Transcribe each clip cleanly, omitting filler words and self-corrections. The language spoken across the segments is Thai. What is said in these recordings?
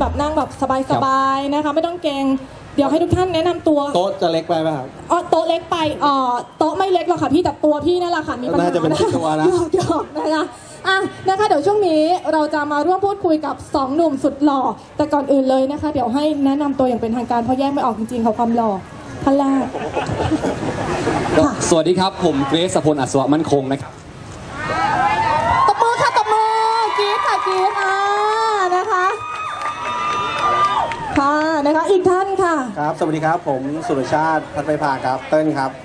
แบบนั่งแบบสบายๆนะคะไม่ต้องเกรงเดี๋ยวให้ทุกท่านแนะนำตัวโต๊ะจะเล็กไปไหมครับโต๊ะเล็กไปโต๊ะไม่เล็กหรอกค่ะพี่แต่ตัวพี่นั่นแหละค่ะมีปัญหาน่าจะเป็นตัวนะหยอกนะคะนะคะเดี๋ยวช่วงนี้เราจะมาร่วมพูดคุยกับ2หนุ่มสุดหล่อแต่ก่อนอื่นเลยนะคะเดี๋ยวให้แนะนำตัวอย่างเป็นทางการเพราะแยกไม่ออกจริงๆค่ะความหล่อท่านแรกสวัสดีครับผมเกรซ พล อัศวมั่นคงนะครับตบมือค่ะตบมือกรี๊ดค่ะกรี๊ดนะคะค่ะนะคะอีกท่านค่ะครับสวัสดีครับผมสุรชาติพัฒน์ไพพาครับเติ้ลครับ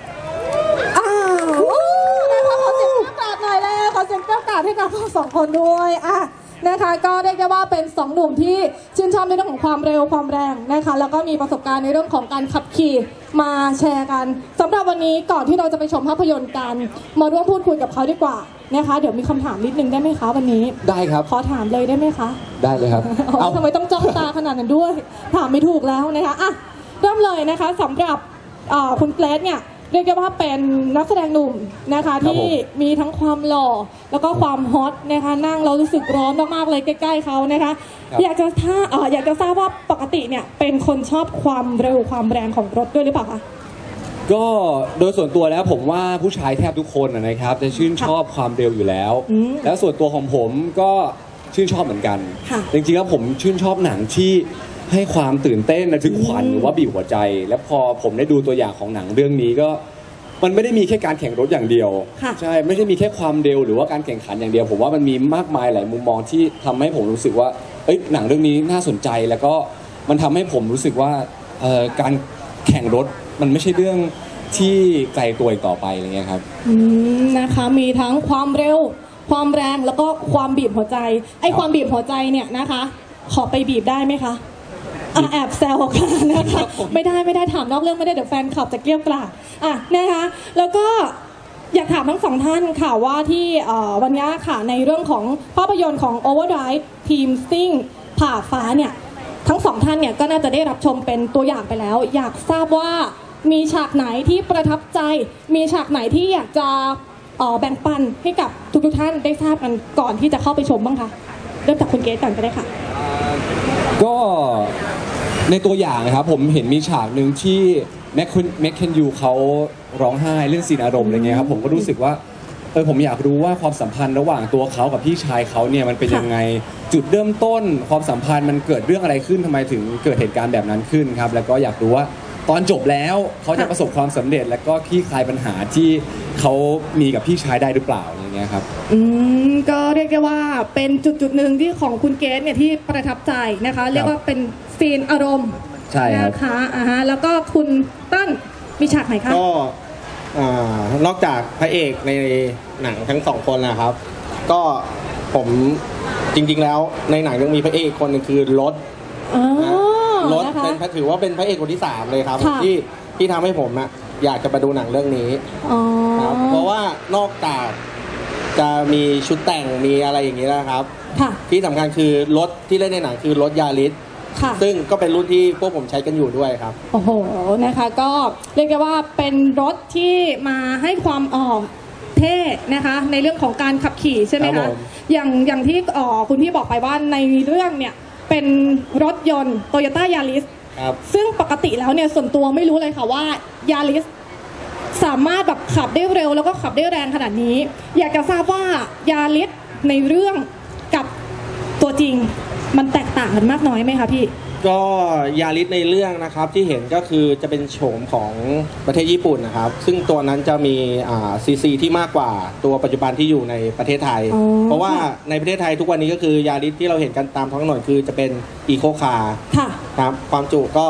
นะคะขอเสียงประกาศหน่อยเลยขอเสียงประกาศให้กับทั้งสองคนด้วยนะคะก็เรียกได้ว่าเป็น2หนุ่มที่ชื่นชอบในเรื่องของความเร็วความแรงนะคะแล้วก็มีประสบการณ์ในเรื่องของการขับขี่มาแชร์กันสำหรับวันนี้ก่อนที่เราจะไปชมภาพยนตร์กันมาร่วมพูดคุยกับเขาดีกว่านะคะเดี๋ยวมีคำถามนิดนึงได้ไหมคะวันนี้ได้ครับขอถามเลยได้ไหมคะได้เลยครับเอาทำไมต้องจ้องตาขนาดนั้นด้วยถามไม่ถูกแล้วนะคะเริ่มเลยนะคะสำหรับคุณเกรซเนี่ยเรียกได้ว่าเป็นนักแสดงหนุ่มนะคะที่มีทั้งความหล่อแล้วก็ความฮอตนะคะนั่งเรารู้สึกร้อนมากๆเลยใกล้ๆเขานะคะอยากจะทราบว่าปกติเนี่ยเป็นคนชอบความเร็วความแรงของรถด้วยหรือเปล่าคะก็โดยส่วนตัวแล้วผมว่าผู้ชายแทบทุกคนนะครับจะชื่นชอบความเร็วอยู่แล้วแล้วส่วนตัวของผมก็ชื่นชอบเหมือนกันจริงๆแล้วผมชื่นชอบหนังที่ให้ความตื่นเต้นระทึกขวัญหรือว่าบีบหัวใจแล้วพอผมได้ดูตัวอย่างของหนังเรื่องนี้ก็มันไม่ได้มีแค่การแข่งรถอย่างเดียวใช่ไม่ใช่มีแค่ความเร็วหรือว่าการแข่งขันอย่างเดียวผมว่ามันมีมากมายหลายมุมมองที่ทำให้ผมรู้สึกว่าหนังเรื่องนี้น่าสนใจแล้วก็มันทำให้ผมรู้สึกว่าการแข่งรถมันไม่ใช่เรื่องที่ไกลตัวอีกต่อไปอะไรเงี้ยครับนะคะมีทั้งความเร็วความแรงแล้วก็ความบีบหัวใจความบีบหัวใจเนี่ยนะคะขอไปบีบได้ไหมคะแอบแซวค่ะนะคะไม่ได้ถามนอกเรื่องไม่ได้เดี๋ยวแฟนคลับจะเกลี้ยกล่อมนะคะแล้วก็อยากถามทั้งสองท่านค่ะว่าที่วันนี้ค่ะในเรื่องของภาพยนตร์ของ Overdrive ทีมซิ่งผ่าฟ้าเนี่ยทั้งสองท่านเนี่ยก็น่าจะได้รับชมเป็นตัวอย่างไปแล้วอยากทราบว่ามีฉากไหนที่ประทับใจมีฉากไหนที่อยากจะแบ่งปันให้กับทุกท่านได้ทราบกันก่อนที่จะเข้าไปชมบ้างคะเริ่มจากคุณเกรซก่อนก็ได้ค่ะก็ในตัวอย่างนะครับผมเห็นมีฉากหนึ่งที่แม็กเคนยูเขาร้องไห้เรื่องซีนอารมณ์อะไรเงี้ยครับผมก็รู้สึกว่าผมอยากรู้ว่าความสัมพันธ์ระหว่างตัวเขากับพี่ชายเขาเนี่ยมันเป็นยังไงจุดเริ่มต้นความสัมพันธ์มันเกิดเรื่องอะไรขึ้นทำไมถึงเกิดเหตุการณ์แบบนั้นขึ้นครับแล้วก็อยากรู้ว่าตอนจบแล้วเขาจะประสบความสำเร็จและก็คลี่คลายปัญหาที่เขามีกับพี่ชายได้หรือเปล่าอย่างเงี้ยครับก็เรียกได้ว่าเป็นจุดหนึ่งที่ของคุณเกรซเนี่ยที่ประทับใจนะคะเรียกว่าเป็นซีนอารมณ์ใช่ครับนะคะแล้วก็คุณตั้นมีฉากไหนคะก็นอกจากพระเอกในหนังทั้งสองคนนะครับก็ผมจริงๆแล้วในหนังยังมีพระเอกคนหนึ่งคือรถเป็นถือว่าเป็นพระเอกคนที่3เลยครับที่ทำให้ผมอยากจะมาดูหนังเรื่องนี้ครับเพราะว่านอกจากจะมีชุดแต่งมีอะไรอย่างนี้นะครับที่สำคัญคือรถที่เล่นในหนังคือรถยาริสซึ่งก็เป็นรุ่นที่พวกผมใช้กันอยู่ด้วยครับโอ้โหนะคะก็เรียกได้ว่าเป็นรถที่มาให้ความเท่นะคะในเรื่องของการขับขี่ใช่ไหมคะอย่างที่คุณพี่บอกไปว่าในเรื่องเนี่ยเป็นรถยนต์ Toyota Yaris ซึ่งปกติแล้วเนี่ยส่วนตัวไม่รู้เลยค่ะว่า Yaris สามารถแบบขับได้เร็วแล้วก็ขับได้แรงขนาดนี้อยากจะทราบว่า Yaris ในเรื่องกับตัวจริงมันแตกต่างกันมากน้อยไหมคะพี่ก็ยาริสในเรื่องนะครับที่เห็นก็คือจะเป็นโฉมของประเทศญี่ปุ่นนะครับซึ่งตัวนั้นจะมีซีที่มากกว่าตัวปัจจุบันที่อยู่ในประเทศไทยเพราะว่าในประเทศไทยทุกวันนี้ก็คือยาริสที่เราเห็นกันตามท้องถนนคือจะเป็นอีโคคาร์ครับความจุก็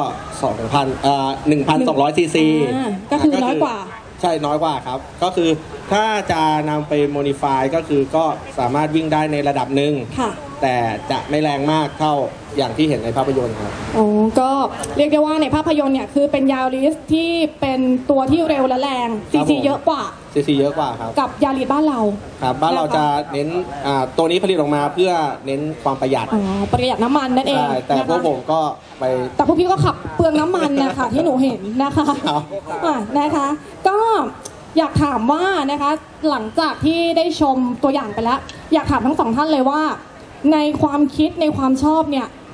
1,200 ซีซีก็คือน้อยกว่าใช่น้อยกว่าครับก็คือถ้าจะนำไปโมดิฟายก็คือก็สามารถวิ่งได้ในระดับหนึ่งแต่จะไม่แรงมากเท่าอย่างที่เห็นในภาพยนตร์ครับก็เรียกได้ว่าในภาพยนตร์เนี่ยคือเป็นยาริสที่เป็นตัวที่เร็วและแรงซีซีเยอะกว่าครับกับยาริสบ้านเราครับบ้านเราจะเน้นตัวนี้ผลิตออกมาเพื่อเน้นความประหยัดน้ำมันนั่นเองแต่พวกผมก็ไปแต่พวกพี่ก็ขับเปลืองน้ำมันนะคะที่หนูเห็นนะคะนะคะก็อยากถามว่านะคะหลังจากที่ได้ชมตัวอย่างไปแล้วอยากถามทั้งสองท่านเลยว่าในความคิดในความชอบเนี่ย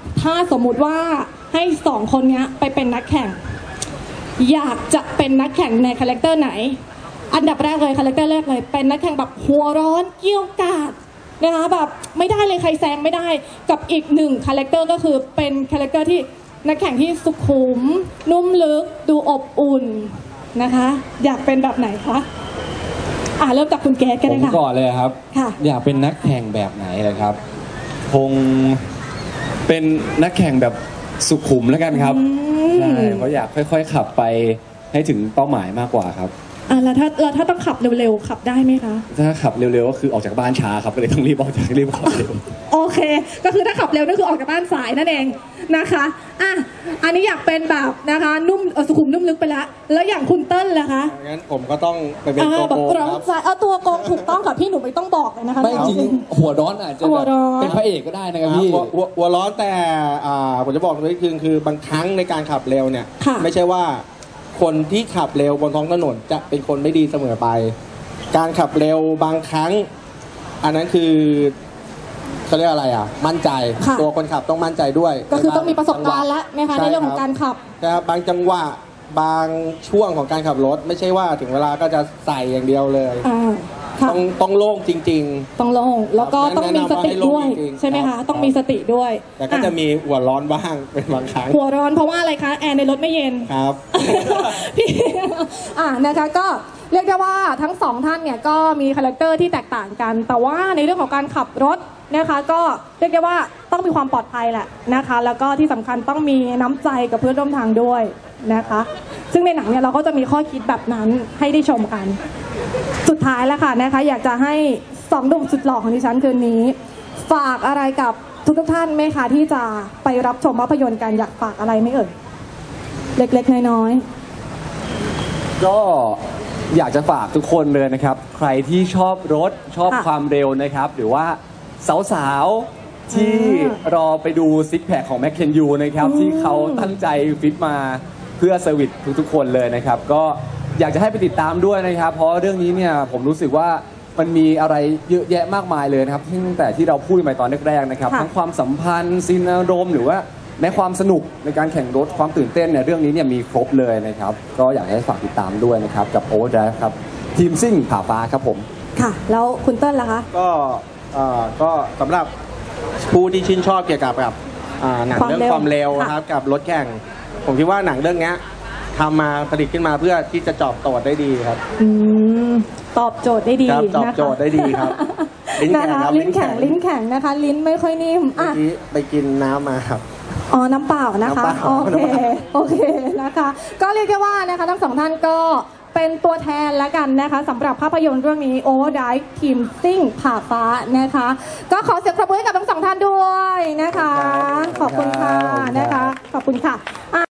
ถ้าสมมุติว่าให้สองคนนี้ไปเป็นนักแข่งอยากจะเป็นนักแข่งในคาแรคเตอร์ไหนอันดับแรกเลยคาแรคเตอร์แรกเลยเป็นนักแข่งแบบหัวร้อนเกี้ยวกาดนะคะแบบไม่ได้เลยใครแซงไม่ได้กับอีกหนึ่งคาแรคเตอร์ก็คือเป็นคาแรคเตอร์ที่นักแข่งที่สุขุมนุ่มลึกดูอบอุ่นนะคะอยากเป็นแบบไหนคะเริ่มจากคุณแก๊สก็ผได้มค่ะก่อนเลยครับค่ะอยากเป็นนักแข่งแบบไหนเลยครับคงเป็นนักแข่งแบบสุขุมแล้วกันครับใช่เพราะอยากค่อยๆขับไปให้ถึงเป้าหมายมากกว่าครับแล้วถ้าต้องขับเร็วๆขับได้ไหมคะถ้าขับเร็วๆก็คือออกจากบ้านช้าครับก็เลยต้องรีบขับเร็วโอเคก็คือถ้าขับเร็วนั่นคือออกจากบ้านสายนั่นเองนะคะอันนี้อยากเป็นแบบนะคะนุ่มสุขุมนุ่มลึกไปแล้วอย่างคุณเติ้ลล่ะคะงั้นผมก็ต้องไปเป็นตัวแบบโกงร้อคน รับสายตัวโกงถูกต้องค่ะพี่หนูไม่ต้องบอกเลยนะคะไม่จริงหัวร้อนอาจจะหัแบวบร้อนเป็นพระเอกก็ได้นะครับพี่หัวร้อนแต่ผมจะบอกเลยคือบางครั้งในการขับเร็วเนี่ยค่ะไม่ใช่ว่าคนที่ขับเร็วบนท้องถนนจะเป็นคนไม่ดีเสมอไป การขับเร็วบางครั้ง อันนั้นคือเขาเรียกอะไรมั่นใจค่ะตัวคนขับต้องมั่นใจด้วยก็คือต้องมีประสบการณ์แล้วนะคะใช่ในเรื่องของการขับนะครับบางจังหวะบางช่วงของการขับรถ ไม่ใช่ว่าถึงเวลาก็จะใส่อย่างเดียวเลยค่ะต้องโล่งจริงต้องลงแล้วก็ต้องมีสติด้วยแนะนำว่าให้ลงจริงๆใช่ไหมครัคะบต้องมีสติด้วยๆ แต่ก็จะมีหัวร้อนบ้างเป็นบางครั้งหัวร้อนเพราะว่าอะไรคะแอร์ในรถไม่เย็นครับพี่นะคะก็เรียกได้ว่าทั้งสองท่านเนี่ยก็มีคาแรคเตอร์ที่แตกต่างกัน แต่ว่าในเรื่องของการขับรถนะคะก็เรียกได้ว่าต้องมีความปลอดภัยแหละนะคะ แล้วก็ที่สำคัญต้องมีน้ำใจกับเพื่อนร่วมทางด้วยนะคะ ซึ่งในหนังเนี่ยเราก็จะมีข้อคิดแบบนั้นให้ได้ชมกัน สุดท้ายแล้วค่ะนะคะอยากจะให้สองหนุ่มสุดหล่อของดิฉันคืนนี้ ฝากอะไรกับทุกท่านไหมคะที่จะไปรับชมภาพยนตร์กันอยากฝากอะไรไหมเอ่ยเล็กๆน้อยๆก็อยากจะฝากทุกคนเลยนะครับ ใครที่ชอบรถชอบค่ะความเร็วนะครับ หรือว่าสาวๆที่รอไปดูซิกแพคของแมคเคนยูนะครับที่เขาตั้งใจฟิตมาเพื่อเซอร์วิสทุกๆคนเลยนะครับ ก็อยากจะให้ไปติดตามด้วยนะครับ เพราะเรื่องนี้เนี่ยผมรู้สึกว่ามันมีอะไรเยอะแยะมากมายเลยนะครับตั้งแต่ที่เราพูดไปตอนแรกๆนะครับค่ะทั้งความสัมพันธ์ซีนอารมณ์หรือว่าในความสนุกในการแข่งรถความตื่นเต้นเนี่ยเรื่องนี้เนี่ยมีครบเลยนะครับ ก็อยากให้ฝากติดตามด้วยนะครับกับ Overdrive ครับทีมซิ่งผ่าฟ้าครับผมค่ะ แล้วคุณเติ้ลล่ะคะก็สำหรับผู้ที่ชื่นชอบเกี่ยวกับหนังความเรื่องเร็วความเร็วค่ะนะครับกับรถแข่ง ผมคิดว่าหนังเรื่องเนี้ยทำมาผลิตขึ้นมาเพื่อที่จะตอบโจทย์ได้ดีครับตอบโจทย์ได้ดีครับตอบนะคะโจทย์ได้ดีครับลิ้นนะแข็งคะครับลิ้นแข็งลิ้นแข็งนะคะ ลิ้นไม่ค่อยนิ่มเมื่อกี้ไปกินน้ำมาครับน้ำเปล่านะคะน้ำเปล่าโอเคนะคะ ก็เรียกได้ว่านะคะทั้งสองท่านก็เป็นตัวแทนแล้วกันนะคะสำหรับภาพยนตร์เรื่องนี้ Overdrive ทีมซิ่งผ่าฟ้านะคะ ก็ขอเสียงปรบมือให้กับทั้งสองท่านด้วยนะคะ ขอบคุณค่ะนะคะ ขอบคุณค่ะ